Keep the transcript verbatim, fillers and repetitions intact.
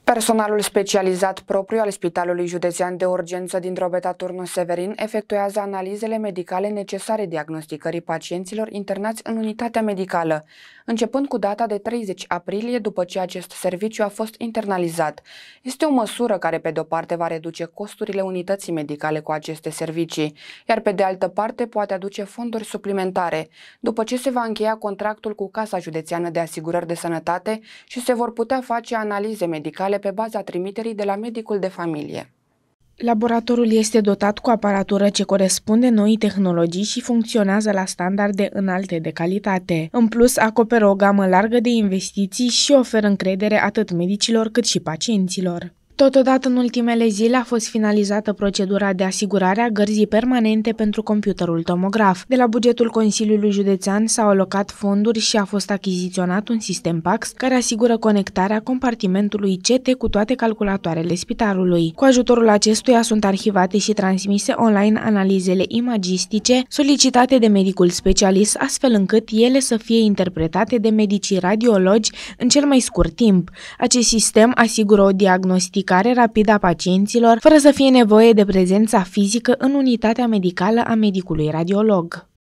Personalul specializat propriu al Spitalului Județean de Urgență din Drobeta Turnu Severin efectuează analizele medicale necesare diagnosticării pacienților internați în unitatea medicală, începând cu data de treizeci aprilie, după ce acest serviciu a fost internalizat. Este o măsură care, pe de-o parte, va reduce costurile unității medicale cu aceste servicii, iar pe de altă parte poate aduce fonduri suplimentare, după ce se va încheia contractul cu Casa Județeană de Asigurări de Sănătate și se vor putea face analize medicale pe baza trimiterii de la medicul de familie. Laboratorul este dotat cu aparatură ce corespunde noii tehnologii și funcționează la standarde înalte de calitate. În plus, acoperă o gamă largă de investiții și oferă încredere atât medicilor cât și pacienților. Totodată, în ultimele zile a fost finalizată procedura de asigurare a gărzii permanente pentru computerul tomograf. De la bugetul Consiliului Județean s-au alocat fonduri și a fost achiziționat un sistem P A X care asigură conectarea compartimentului C T cu toate calculatoarele spitalului. Cu ajutorul acestuia sunt arhivate și transmise online analizele imagistice solicitate de medicul specialist, astfel încât ele să fie interpretate de medicii radiologi în cel mai scurt timp. Acest sistem asigură o diagnostică rapidă a pacienților, fără să fie nevoie de prezența fizică în unitatea medicală a medicului radiolog.